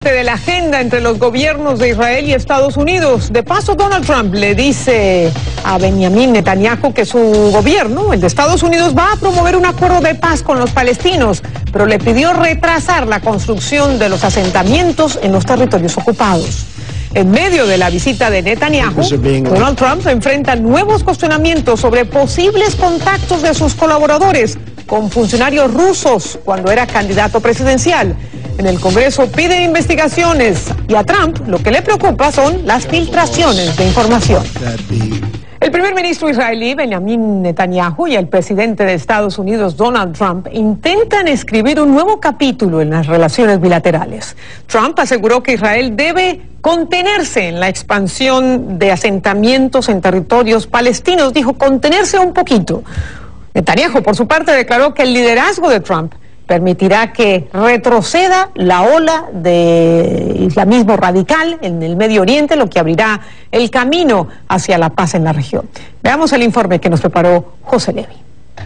De la agenda entre los gobiernos de Israel y Estados Unidos. De paso, Donald Trump le dice a Benjamin Netanyahu que su gobierno, el de Estados Unidos, va a promover un acuerdo de paz con los palestinos, pero le pidió retrasar la construcción de los asentamientos en los territorios ocupados. En medio de la visita de Netanyahu, Donald Trump enfrenta nuevos cuestionamientos sobre posibles contactos de sus colaboradores con funcionarios rusos cuando era candidato presidencial. En el Congreso piden investigaciones y a Trump lo que le preocupa son las filtraciones de información. El primer ministro israelí Benjamin Netanyahu y el presidente de Estados Unidos Donald Trump intentan escribir un nuevo capítulo en las relaciones bilaterales. Trump aseguró que Israel debe contenerse en la expansión de asentamientos en territorios palestinos. Dijo contenerse un poquito. Netanyahu, por su parte, declaró que el liderazgo de Trump permitirá que retroceda la ola de islamismo radical en el Medio Oriente, lo que abrirá el camino hacia la paz en la región. Veamos el informe que nos preparó José Levi.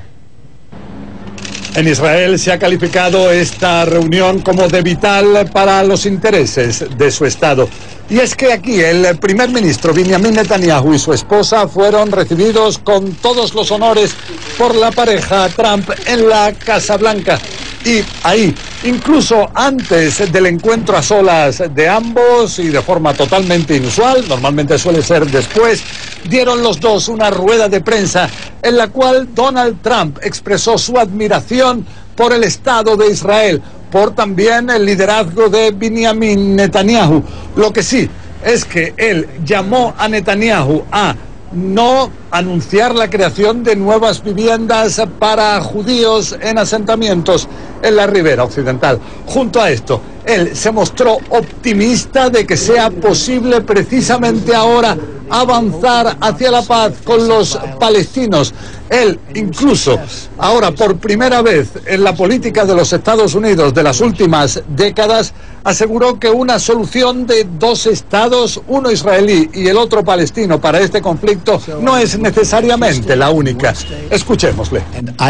En Israel se ha calificado esta reunión como de vital para los intereses de su Estado. Y es que aquí el primer ministro Benjamin Netanyahu y su esposa fueron recibidos con todos los honores por la pareja Trump en la Casa Blanca. Y ahí, incluso antes del encuentro a solas de ambos y de forma totalmente inusual, normalmente suele ser después, dieron los dos una rueda de prensa en la cual Donald Trump expresó su admiración por el Estado de Israel, por también el liderazgo de Benjamin Netanyahu. Lo que sí es que él llamó a Netanyahu a no anunciar la creación de nuevas viviendas para judíos en asentamientos en la ribera occidental. Junto a esto, él se mostró optimista de que sea posible precisamente ahora avanzar hacia la paz con los palestinos. Él incluso, ahora por primera vez en la política de los Estados Unidos de las últimas décadas, aseguró que una solución de dos estados, uno israelí y el otro palestino para este conflicto, no es necesariamente la única. Escuchémosle.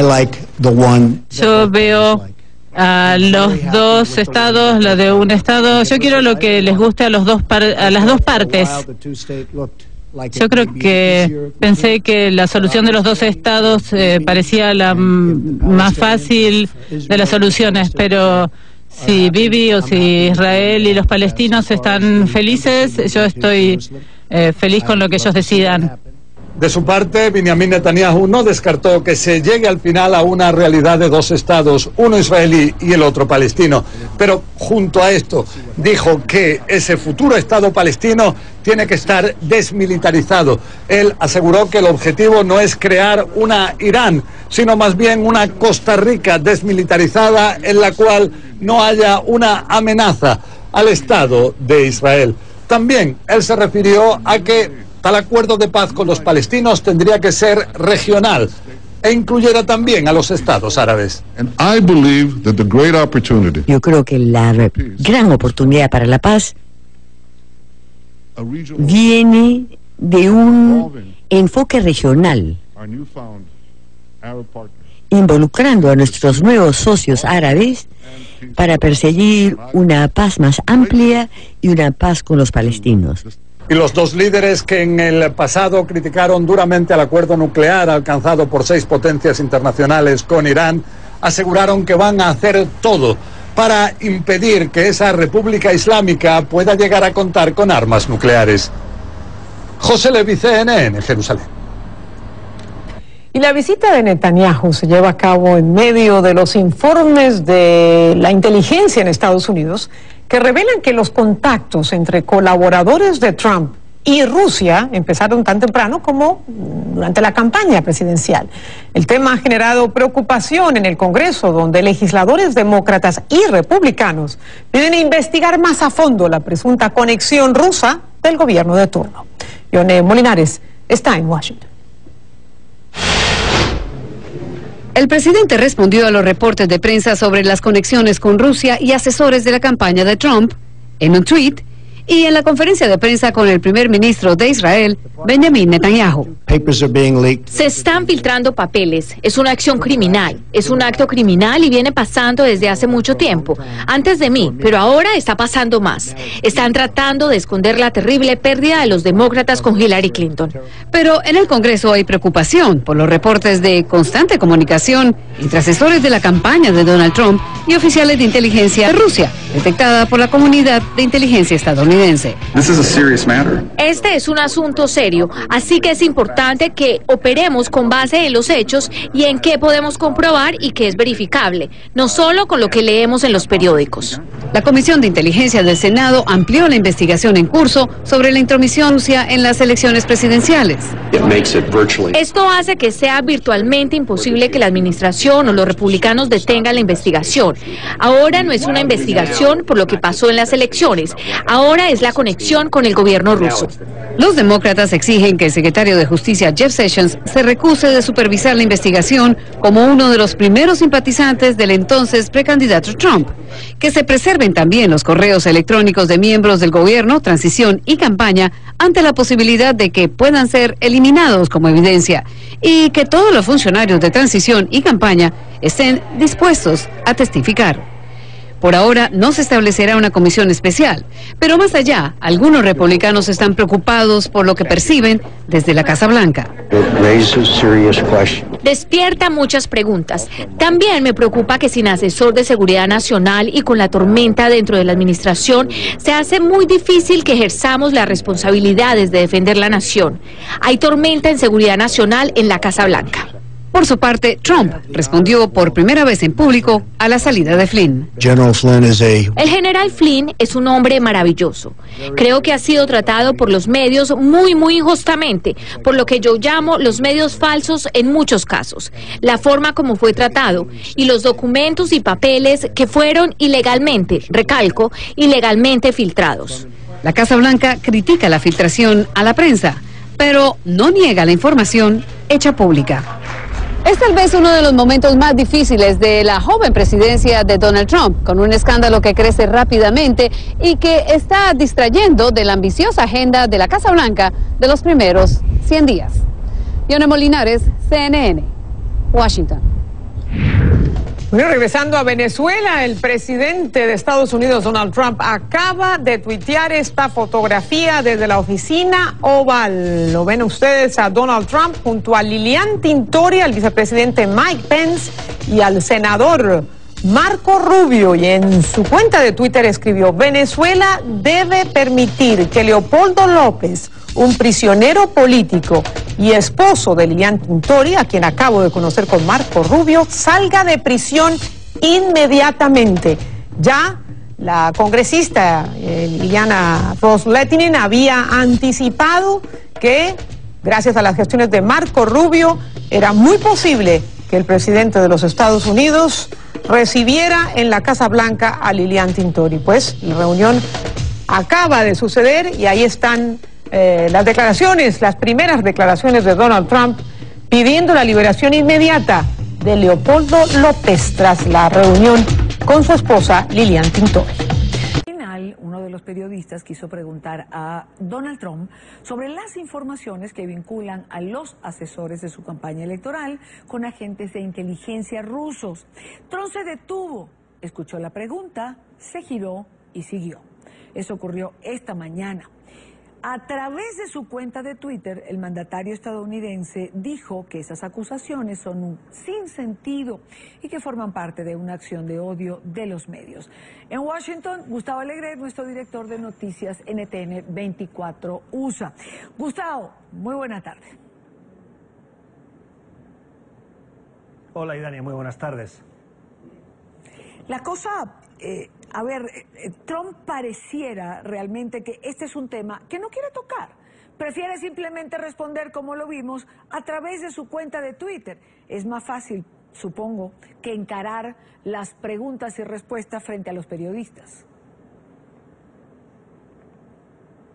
Yo veo a los dos estados, la de un estado. Yo quiero lo que les guste a las dos partes. Yo creo que pensé que la solución de los dos estados parecía la más fácil de las soluciones, pero si Bibi o si Israel y los palestinos están felices, yo estoy feliz con lo que ellos decidan. De su parte, Benjamin Netanyahu no descartó que se llegue al final a una realidad de dos estados, uno israelí y el otro palestino. Pero junto a esto, dijo que ese futuro estado palestino tiene que estar desmilitarizado. Él aseguró que el objetivo no es crear una Irán, sino más bien una Costa Rica desmilitarizada en la cual no haya una amenaza al Estado de Israel. También él se refirió a que tal acuerdo de paz con los palestinos tendría que ser regional e incluyera también a los estados árabes. Yo creo que la gran oportunidad para la paz viene de un enfoque regional, involucrando a nuestros nuevos socios árabes para perseguir una paz más amplia y una paz con los palestinos. Y los dos líderes que en el pasado criticaron duramente el acuerdo nuclear alcanzado por 6 potencias internacionales con Irán, aseguraron que van a hacer todo para impedir que esa República Islámica pueda llegar a contar con armas nucleares. José Levi, CNN, Jerusalén. Y la visita de Netanyahu se lleva a cabo en medio de los informes de la inteligencia en Estados Unidos que revelan que los contactos entre colaboradores de Trump y Rusia empezaron tan temprano como durante la campaña presidencial. El tema ha generado preocupación en el Congreso, donde legisladores demócratas y republicanos piden investigar más a fondo la presunta conexión rusa del gobierno de turno. Yone Molinares está en Washington. El presidente respondió a los reportes de prensa sobre las conexiones con Rusia y asesores de la campaña de Trump. En un tuit, y en la conferencia de prensa con el primer ministro de Israel, Benjamin Netanyahu. Se están filtrando papeles. Es una acción criminal. Es un acto criminal y viene pasando desde hace mucho tiempo. Antes de mí, pero ahora está pasando más. Están tratando de esconder la terrible pérdida de los demócratas con Hillary Clinton. Pero en el Congreso hay preocupación por los reportes de constante comunicación entre asesores de la campaña de Donald Trump y oficiales de inteligencia de Rusia, detectada por la comunidad de inteligencia estadounidense. Este es un asunto serio, así que es importante que operemos con base en los hechos y en qué podemos comprobar y qué es verificable, no solo con lo que leemos en los periódicos. La Comisión de Inteligencia del Senado amplió la investigación en curso sobre la intromisión rusa en las elecciones presidenciales. Esto hace que sea virtualmente imposible que la administración o los republicanos detengan la investigación. Ahora no es una investigación por lo que pasó en las elecciones, ahora es la conexión con el gobierno ruso. Los demócratas exigen que el secretario de Justicia Jeff Sessions se recuse de supervisar la investigación como uno de los primeros simpatizantes del entonces precandidato Trump, que se preserven también los correos electrónicos de miembros del gobierno, transición y campaña ante la posibilidad de que puedan ser eliminados como evidencia y que todos los funcionarios de transición y campaña estén dispuestos a testificar. Por ahora no se establecerá una comisión especial, pero más allá, algunos republicanos están preocupados por lo que perciben desde la Casa Blanca. Despierta muchas preguntas. También me preocupa que sin asesor de seguridad nacional y con la tormenta dentro de la administración, se hace muy difícil que ejerzamos las responsabilidades de defender la nación. Hay tormenta en seguridad nacional en la Casa Blanca. Por su parte, Trump respondió por primera vez en público a la salida de Flynn. El general Flynn es un hombre maravilloso. Creo que ha sido tratado por los medios muy injustamente, por lo que yo llamo los medios falsos en muchos casos. La forma como fue tratado y los documentos y papeles que fueron ilegalmente, recalco, ilegalmente filtrados. La Casa Blanca critica la filtración a la prensa, pero no niega la información hecha pública. Es tal vez uno de los momentos más difíciles de la joven presidencia de Donald Trump, con un escándalo que crece rápidamente y que está distrayendo de la ambiciosa agenda de la Casa Blanca de los primeros 100 días. Yone Molinares, CNN, Washington. Bueno, regresando a Venezuela, el presidente de Estados Unidos, Donald Trump, acaba de tuitear esta fotografía desde la oficina Oval. Lo ven ustedes a Donald Trump junto a Lilian Tintori, al vicepresidente Mike Pence y al senador Marco Rubio. Y en su cuenta de Twitter escribió: Venezuela debe permitir que Leopoldo López, un prisionero político y esposo de Lilian Tintori, a quien acabo de conocer con Marco Rubio, salga de prisión inmediatamente. Ya la congresista Liliana Ros-Lehtinen había anticipado que, gracias a las gestiones de Marco Rubio, era muy posible que el presidente de los Estados Unidos recibiera en la Casa Blanca a Lilian Tintori. Pues la reunión acaba de suceder y ahí están las declaraciones, las primeras declaraciones de Donald Trump pidiendo la liberación inmediata de Leopoldo López tras la reunión con su esposa Lilian Tintori. Al final, uno de los periodistas quiso preguntar a Donald Trump sobre las informaciones que vinculan a los asesores de su campaña electoral con agentes de inteligencia rusos. Trump se detuvo, escuchó la pregunta, se giró y siguió. Eso ocurrió esta mañana. A través de su cuenta de Twitter, el mandatario estadounidense dijo que esas acusaciones son un sinsentido y que forman parte de una acción de odio de los medios. En Washington, Gustavo Alegre, nuestro director de noticias NTN 24 USA. Gustavo, muy buena tarde. Hola, Idania, muy buenas tardes. La cosa... Trump pareciera realmente que este es un tema que no quiere tocar. Prefiere simplemente responder, como lo vimos, a través de su cuenta de Twitter. Es más fácil, supongo, que encarar las preguntas y respuestas frente a los periodistas.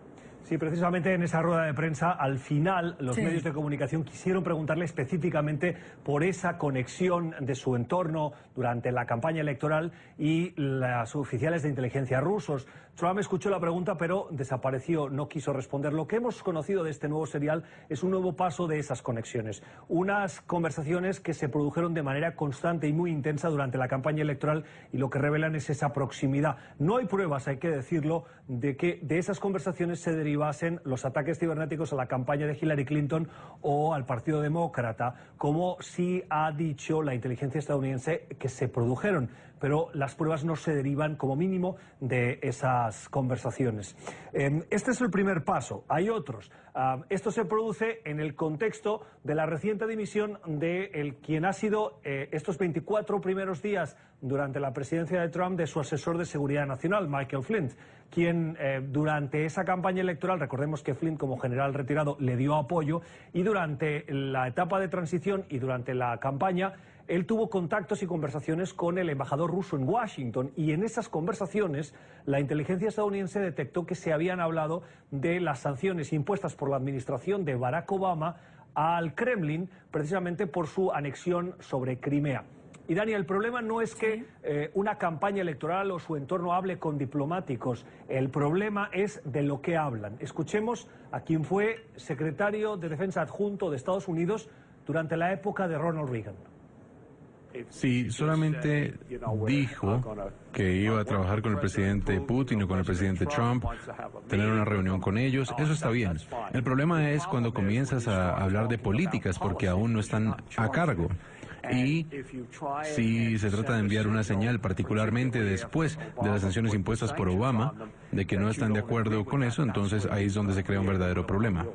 Sí, precisamente en esa rueda de prensa, al final, los medios de comunicación quisieron preguntarle específicamente por esa conexión de su entorno durante la campaña electoral y los oficiales de inteligencia rusos. Trump escuchó la pregunta, pero desapareció, no quiso responder. Lo que hemos conocido de este nuevo serial es un nuevo paso de esas conexiones. Unas conversaciones que se produjeron de manera constante y muy intensa durante la campaña electoral, y lo que revelan es esa proximidad. No hay pruebas, hay que decirlo, de que de esas conversaciones se derivasen los ataques cibernéticos a la campaña de Hillary Clinton o al Partido Demócrata, como sí ha dicho la inteligencia estadounidense que se produjeron, pero las pruebas no se derivan como mínimo de esas conversaciones. Este es el primer paso, hay otros. Esto se produce en el contexto de la reciente dimisión de quien ha sido estos 24 primeros días durante la presidencia de Trump de su asesor de seguridad nacional, Michael Flynn, quien durante esa campaña electoral, recordemos que Flynn como general retirado le dio apoyo, y durante la etapa de transición y durante la campaña él tuvo contactos y conversaciones con el embajador ruso en Washington, y en esas conversaciones la inteligencia estadounidense detectó que se habían hablado de las sanciones impuestas por la administración de Barack Obama al Kremlin precisamente por su anexión sobre Crimea. Y Dani, el problema no es que una campaña electoral o su entorno hable con diplomáticos, el problema es de lo que hablan. Escuchemos a quien fue secretario de Defensa adjunto de Estados Unidos durante la época de Ronald Reagan. Si solamente dijo que iba a trabajar con el presidente Putin o con el presidente Trump, tener una reunión con ellos, eso está bien. El problema es cuando comienzas a hablar de políticas, porque aún no están a cargo. Y si se trata de enviar una señal, particularmente después de las sanciones impuestas por Obama, de que no están de acuerdo con eso, entonces ahí es donde se crea un verdadero problema.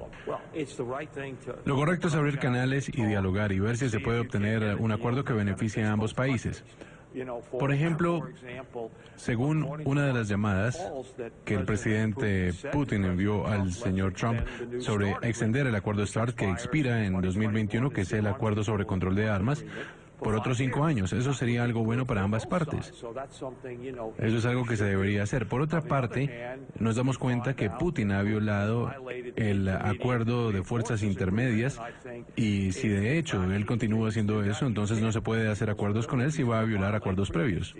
Lo correcto es abrir canales y dialogar y ver si se puede obtener un acuerdo que beneficie a ambos países. Por ejemplo, según una de las llamadas que el presidente Putin envió al señor Trump sobre extender el acuerdo START, que expira en 2021, que es el acuerdo sobre control de armas, por otros 5 años. Eso sería algo bueno para ambas partes. Eso es algo que se debería hacer. Por otra parte, nos damos cuenta que Putin ha violado el acuerdo de fuerzas intermedias, y si de hecho él continúa haciendo eso, entonces no se puede hacer acuerdos con él si va a violar acuerdos previos.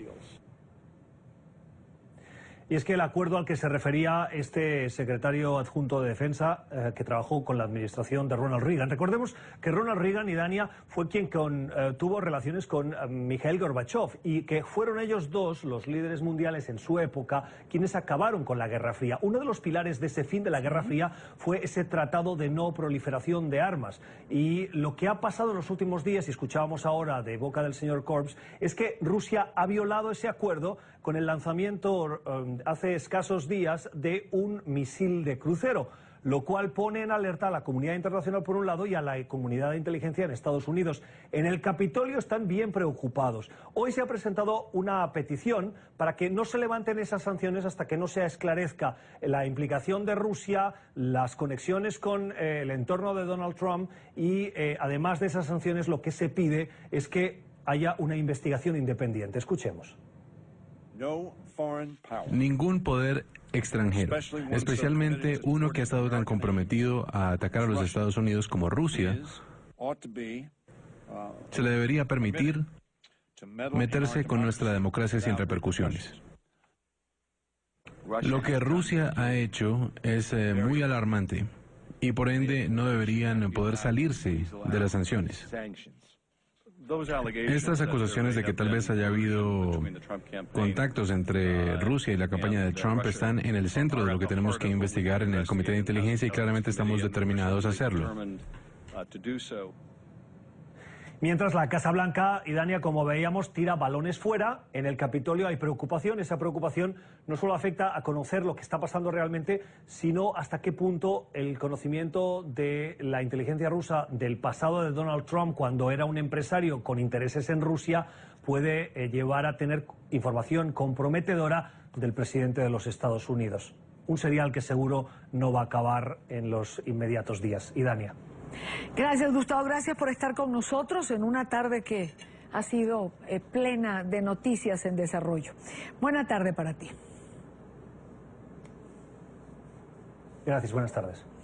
Y es que el acuerdo al que se refería este secretario adjunto de Defensa que trabajó con la administración de Ronald Reagan. Recordemos que Ronald Reagan, y Dania, fue quien tuvo relaciones con Mikhail Gorbachev, y que fueron ellos dos, los líderes mundiales en su época, quienes acabaron con la Guerra Fría. Uno de los pilares de ese fin de la Guerra Fría fue ese tratado de no proliferación de armas. Y lo que ha pasado en los últimos días, y escuchábamos ahora de boca del señor Corbs, es que Rusia ha violado ese acuerdo con el lanzamiento hace escasos días de un misil de crucero, lo cual pone en alerta a la comunidad internacional por un lado y a la comunidad de inteligencia en Estados Unidos. En el Capitolio están bien preocupados. Hoy se ha presentado una petición para que no se levanten esas sanciones hasta que no se esclarezca la implicación de Rusia, las conexiones con el entorno de Donald Trump, y además de esas sanciones lo que se pide es que haya una investigación independiente. Escuchemos. Ningún poder extranjero, especialmente uno que ha estado tan comprometido a atacar a los Estados Unidos como Rusia, se le debería permitir meterse con nuestra democracia sin repercusiones. Lo que Rusia ha hecho es muy alarmante, y por ende no deberían poder salirse de las sanciones. Estas acusaciones de que tal vez haya habido contactos entre Rusia y la campaña de Trump están en el centro de lo que tenemos que investigar en el Comité de Inteligencia, y claramente estamos determinados a hacerlo. Mientras la Casa Blanca, y Dania, como veíamos, tira balones fuera, en el Capitolio hay preocupación. Esa preocupación no solo afecta a conocer lo que está pasando realmente, sino hasta qué punto el conocimiento de la inteligencia rusa del pasado de Donald Trump, cuando era un empresario con intereses en Rusia, puede llevar a tener información comprometedora del presidente de los Estados Unidos. Un serial que seguro no va a acabar en los inmediatos días. Y Dania. Gracias, Gustavo. Gracias por estar con nosotros en una tarde que ha sido plena de noticias en desarrollo. Buena tarde para ti. Gracias, buenas tardes.